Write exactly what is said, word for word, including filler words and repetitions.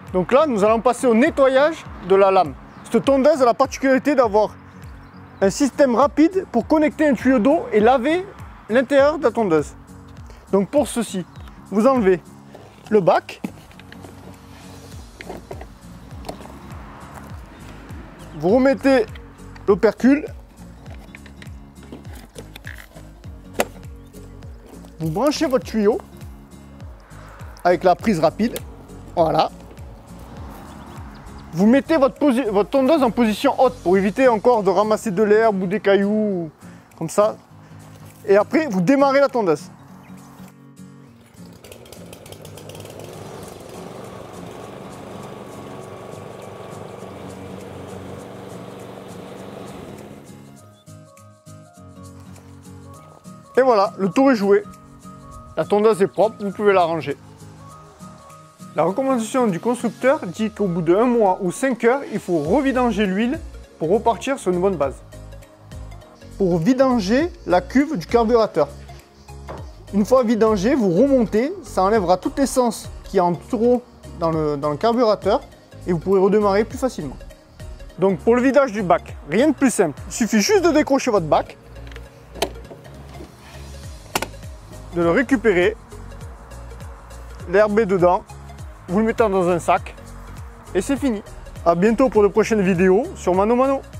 Donc là, nous allons passer au nettoyage de la lame. Cette tondeuse a la particularité d'avoir un système rapide pour connecter un tuyau d'eau et laver l'intérieur de la tondeuse. Donc pour ceci, vous enlevez le bac. Vous remettez l'opercule. Vous branchez votre tuyau avec la prise rapide. Voilà. Vous mettez votre, votre tondeuse en position haute pour éviter encore de ramasser de l'herbe ou des cailloux, comme ça. Et après, vous démarrez la tondeuse. Et voilà, le tour est joué. La tondeuse est propre, vous pouvez la ranger. La recommandation du constructeur dit qu'au bout de un mois ou cinq heures, il faut revidanger l'huile pour repartir sur une bonne base. Pour vidanger la cuve du carburateur. Une fois vidangé, vous remontez, ça enlèvera toute l'essence qui est en trop dans le, dans le carburateur et vous pourrez redémarrer plus facilement. Donc pour le vidage du bac, rien de plus simple. Il suffit juste de décrocher votre bac, de le récupérer, l'herbe est dedans, vous le mettez dans un sac et c'est fini. A bientôt pour de prochaines vidéos sur Mano Mano.